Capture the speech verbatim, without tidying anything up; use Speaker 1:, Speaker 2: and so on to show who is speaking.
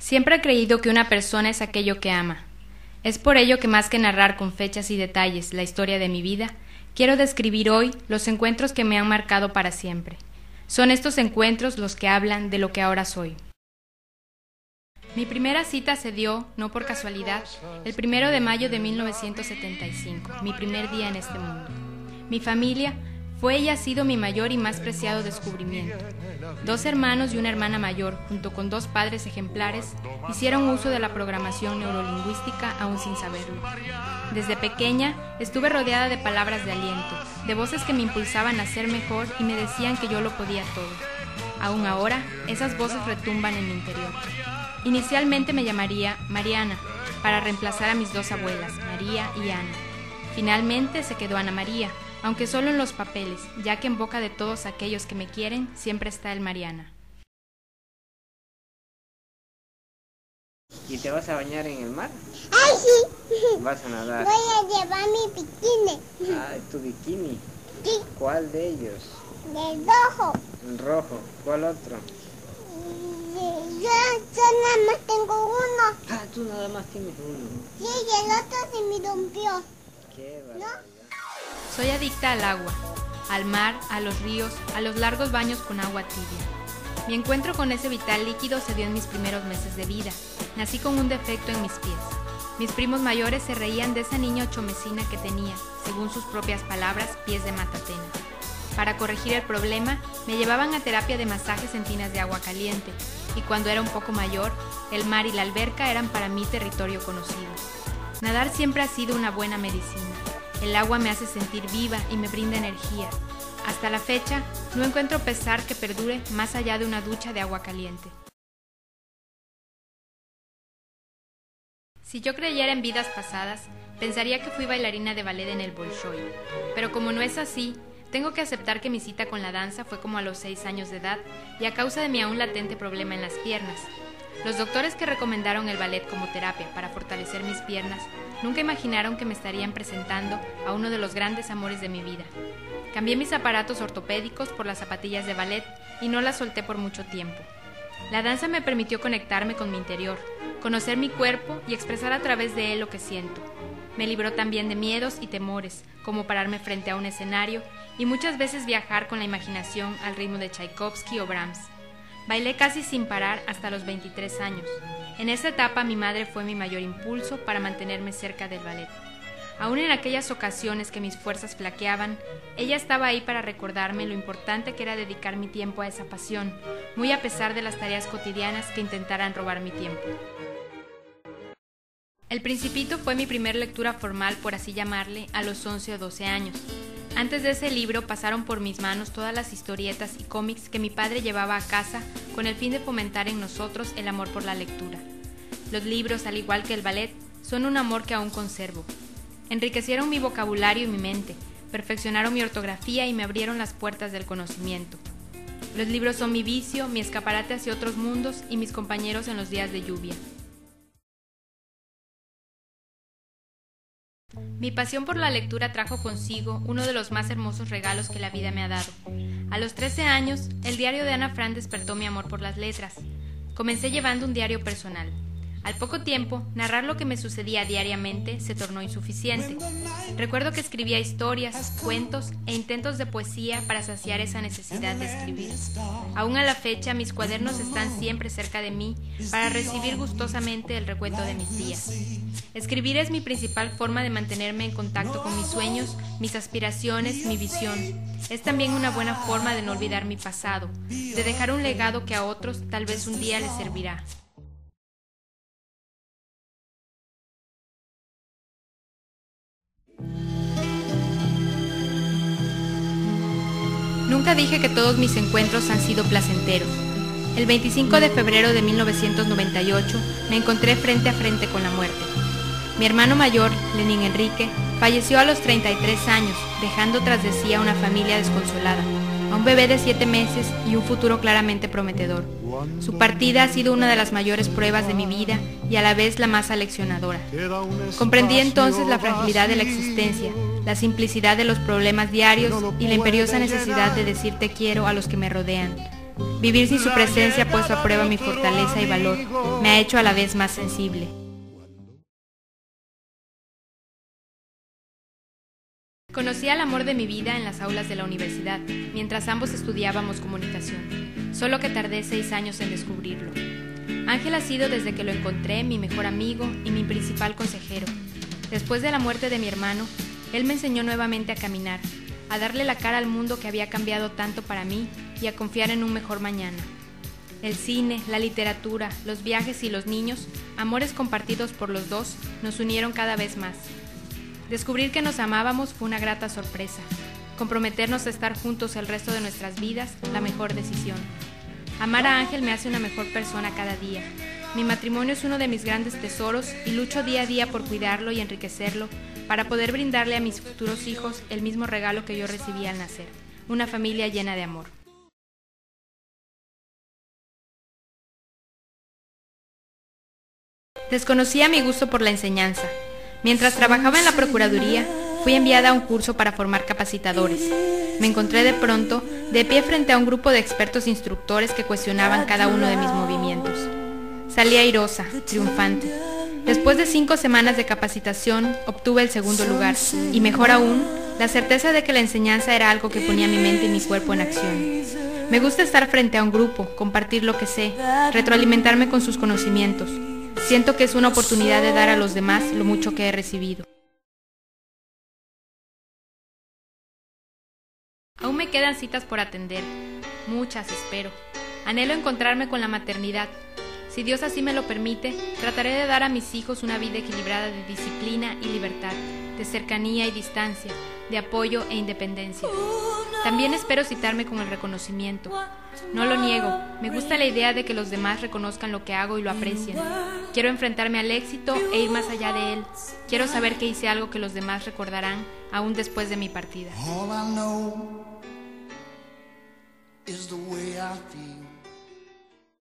Speaker 1: Siempre he creído que una persona es aquello que ama. Es por ello que más que narrar con fechas y detalles la historia de mi vida, quiero describir hoy los encuentros que me han marcado para siempre. Son estos encuentros los que hablan de lo que ahora soy. Mi primera cita se dio, no por casualidad, el primero de mayo de mil novecientos setenta y cinco, mi primer día en este mundo. Mi familia fue y ha sido mi mayor y más preciado descubrimiento. Dos hermanos y una hermana mayor, junto con dos padres ejemplares, hicieron uso de la programación neurolingüística aún sin saberlo. Desde pequeña estuve rodeada de palabras de aliento, de voces que me impulsaban a ser mejor y me decían que yo lo podía todo. Aún ahora, esas voces retumban en mi interior. Inicialmente me llamaría Mariana, para reemplazar a mis dos abuelas, María y Ana. Finalmente se quedó Ana María, aunque solo en los papeles, ya que en boca de todos aquellos que me quieren siempre está el Mariana.
Speaker 2: ¿Y te vas a bañar en el mar?
Speaker 3: ¡Ay, sí!
Speaker 2: ¿Vas a nadar?
Speaker 3: Voy a llevar mi bikini.
Speaker 2: Ay, tu bikini.
Speaker 3: Sí,
Speaker 2: ¿Cuál de ellos?
Speaker 3: del rojo.
Speaker 2: El rojo. ¿Cuál otro?
Speaker 3: Yo, yo nada más tengo uno.
Speaker 2: Ah, tú nada más tienes uno.
Speaker 3: Sí, y el otro se me rompió.
Speaker 2: Qué barbaridad.
Speaker 1: Soy adicta al agua, al mar, a los ríos, a los largos baños con agua tibia. Mi encuentro con ese vital líquido se dio en mis primeros meses de vida. Nací con un defecto en mis pies. Mis primos mayores se reían de esa niña ochomecina que tenía, según sus propias palabras, pies de matatena. Para corregir el problema, me llevaban a terapia de masajes en tinas de agua caliente, y cuando era un poco mayor, el mar y la alberca eran para mí territorio conocido. Nadar siempre ha sido una buena medicina. El agua me hace sentir viva y me brinda energía. Hasta la fecha, no encuentro pesar que perdure más allá de una ducha de agua caliente. Si yo creyera en vidas pasadas, pensaría que fui bailarina de ballet en el Bolshoi. Pero como no es así, tengo que aceptar que mi cita con la danza fue como a los seis años de edad y a causa de mi aún latente problema en las piernas. Los doctores que recomendaron el ballet como terapia para fortalecer mis piernas nunca imaginaron que me estarían presentando a uno de los grandes amores de mi vida. Cambié mis aparatos ortopédicos por las zapatillas de ballet y no las solté por mucho tiempo. La danza me permitió conectarme con mi interior, conocer mi cuerpo y expresar a través de él lo que siento. Me libró también de miedos y temores, como pararme frente a un escenario y muchas veces viajar con la imaginación al ritmo de Tchaikovsky o Brahms. Bailé casi sin parar hasta los veintitrés años. En esa etapa mi madre fue mi mayor impulso para mantenerme cerca del ballet. Aún en aquellas ocasiones que mis fuerzas flaqueaban, ella estaba ahí para recordarme lo importante que era dedicar mi tiempo a esa pasión, muy a pesar de las tareas cotidianas que intentaran robar mi tiempo. El Principito fue mi primer lectura formal, por así llamarle, a los once o doce años. Antes de ese libro pasaron por mis manos todas las historietas y cómics que mi padre llevaba a casa con el fin de fomentar en nosotros el amor por la lectura. Los libros, al igual que el ballet, son un amor que aún conservo. Enriquecieron mi vocabulario y mi mente, perfeccionaron mi ortografía y me abrieron las puertas del conocimiento. Los libros son mi vicio, mi escaparate hacia otros mundos y mis compañeros en los días de lluvia. Mi pasión por la lectura trajo consigo uno de los más hermosos regalos que la vida me ha dado. A los trece años, el diario de Ana Frank despertó mi amor por las letras. Comencé llevando un diario personal. Al poco tiempo, narrar lo que me sucedía diariamente se tornó insuficiente. Recuerdo que escribía historias, cuentos e intentos de poesía para saciar esa necesidad de escribir. Aún a la fecha, mis cuadernos están siempre cerca de mí para recibir gustosamente el recuento de mis días. Escribir es mi principal forma de mantenerme en contacto con mis sueños, mis aspiraciones, mi visión. Es también una buena forma de no olvidar mi pasado, de dejar un legado que a otros tal vez un día les servirá. Nunca dije que todos mis encuentros han sido placenteros. El veinticinco de febrero de mil novecientos noventa y ocho me encontré frente a frente con la muerte. Mi hermano mayor, Lenín Enrique, falleció a los treinta y tres años, dejando tras de sí a una familia desconsolada, a un bebé de siete meses y un futuro claramente prometedor. Su partida ha sido una de las mayores pruebas de mi vida y a la vez la más aleccionadora. Comprendí entonces la fragilidad de la existencia, la simplicidad de los problemas diarios y la imperiosa necesidad de decir te quiero a los que me rodean. Vivir sin su presencia ha puesto a prueba mi fortaleza y valor. Me ha hecho a la vez más sensible. Conocí al amor de mi vida en las aulas de la universidad, mientras ambos estudiábamos comunicación, solo que tardé seis años en descubrirlo. Ángel ha sido desde que lo encontré mi mejor amigo y mi principal consejero. Después de la muerte de mi hermano, él me enseñó nuevamente a caminar, a darle la cara al mundo que había cambiado tanto para mí y a confiar en un mejor mañana. El cine, la literatura, los viajes y los niños, amores compartidos por los dos, nos unieron cada vez más. Descubrir que nos amábamos fue una grata sorpresa. Comprometernos a estar juntos el resto de nuestras vidas, la mejor decisión. Amar a Ángel me hace una mejor persona cada día. Mi matrimonio es uno de mis grandes tesoros y lucho día a día por cuidarlo y enriquecerlo para poder brindarle a mis futuros hijos el mismo regalo que yo recibí al nacer, una familia llena de amor. Desconocía mi gusto por la enseñanza. Mientras trabajaba en la Procuraduría, fui enviada a un curso para formar capacitadores. Me encontré de pronto de pie frente a un grupo de expertos instructores que cuestionaban cada uno de mis movimientos. Salí airosa, triunfante. Después de cinco semanas de capacitación, obtuve el segundo lugar, y mejor aún, la certeza de que la enseñanza era algo que ponía mi mente y mi cuerpo en acción. Me gusta estar frente a un grupo, compartir lo que sé, retroalimentarme con sus conocimientos. Siento que es una oportunidad de dar a los demás lo mucho que he recibido. Aún me quedan citas por atender, muchas espero. Anhelo encontrarme con la maternidad. Si Dios así me lo permite, trataré de dar a mis hijos una vida equilibrada de disciplina y libertad, de cercanía y distancia, de apoyo e independencia. También espero citarme con el reconocimiento. No lo niego, me gusta la idea de que los demás reconozcan lo que hago y lo aprecien. Quiero enfrentarme al éxito e ir más allá de él. Quiero saber que hice algo que los demás recordarán aún después de mi partida.
Speaker 4: All I know is the way I feel.